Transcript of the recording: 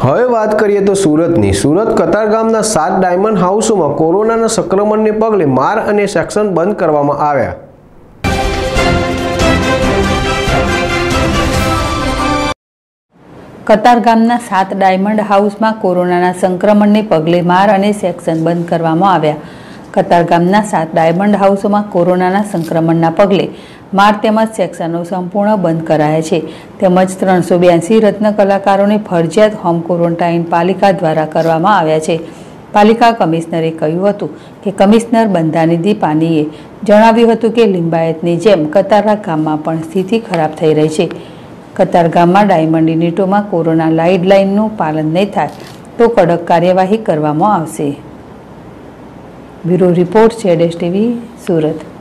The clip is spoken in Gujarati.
હવે વાત કરીએ તો સુરતની। સુરત કતારગામના 7 ડાયમંડ હાઉસોમાં કોરોનાના સંક્રમણને પગલે માર અને સેક્શન બંધ કરવામાં આવ્યા। કતારગામના 7 ડાયમંડ હાઉસમાં કોરોનાના સંક્રમણને પગલે માર અને સેક્શન બંધ કરવામાં આવ્યા। કતારગામના 7 ડાયમંડ હાઉસોમાં કોરોનાના સંક્રમણના પગલે માર તેમજ સેક્શનો સંપૂર્ણ બંધ કરાયા છે, તેમજ 382 રત્ન કલાકારોને ફરજિયાત હોમ ક્વોરન્ટાઇન પાલિકા દ્વારા કરવામાં આવ્યા છે। પાલિકા કમિશનરે કહ્યું હતું કે કમિશનર બંધાનિધિ પાનીએ જણાવ્યું હતું કે લિંબાયતની જેમ કતારગામમાં પણ સ્થિતિ ખરાબ થઈ રહી છે। કતારગામમાં ડાયમંડ યુનિટોમાં કોરોના ગાઈડલાઇનનું પાલન નહીં થાય તો કડક કાર્યવાહી કરવામાં આવશે। Bureau report ZSTV Surat.